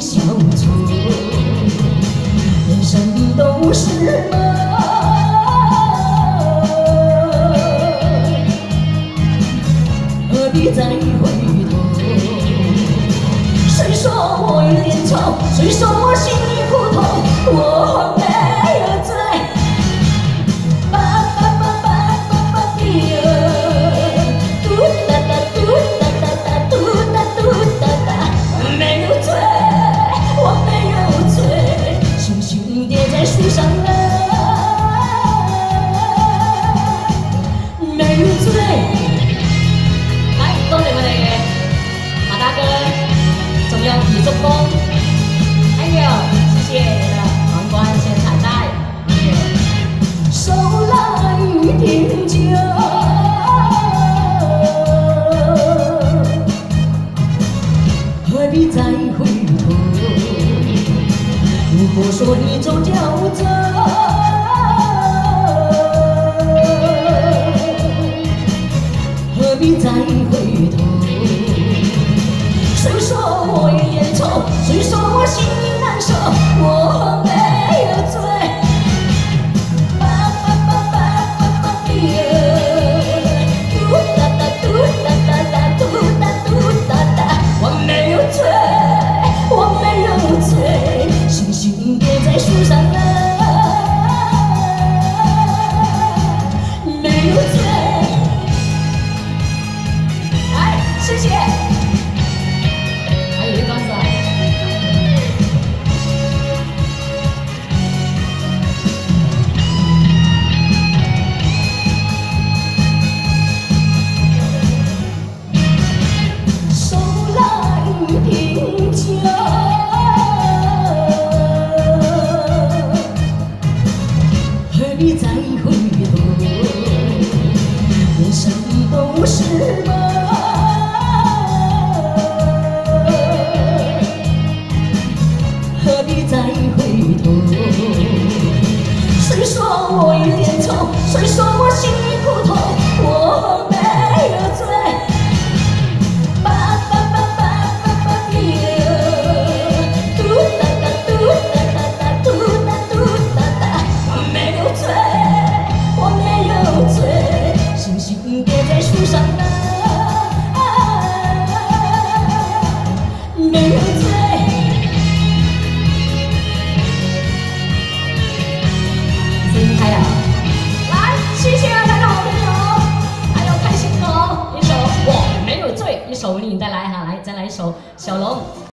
小错，人生都是梦，何必再回头？谁说我有点丑？谁说我心里苦痛？我没有罪。 树上啊，没有罪。来，恭喜我哋嘅马大哥中央体祝功，还有谢谢你的皇冠鲜彩带，手拉雨停酒，何必再回头？ 如果说你走就走，何必再回头？谁说我有点丑？谁说我心里难受？我没有罪。我没有罪，我没有罪。 星星跌在树上啊，没有罪。来，谢谢。还有一段子啊。手拉雨停酒。 何必再回头？人生都是梦，何必再回头？谁说我有点丑？谁说我心里苦痛？我没有罪。 树上啊，没有罪。声音开了，来，谢谢大家好朋友，还有开心哦，一首我没有罪，一首你再来哈，来再来一首小龙。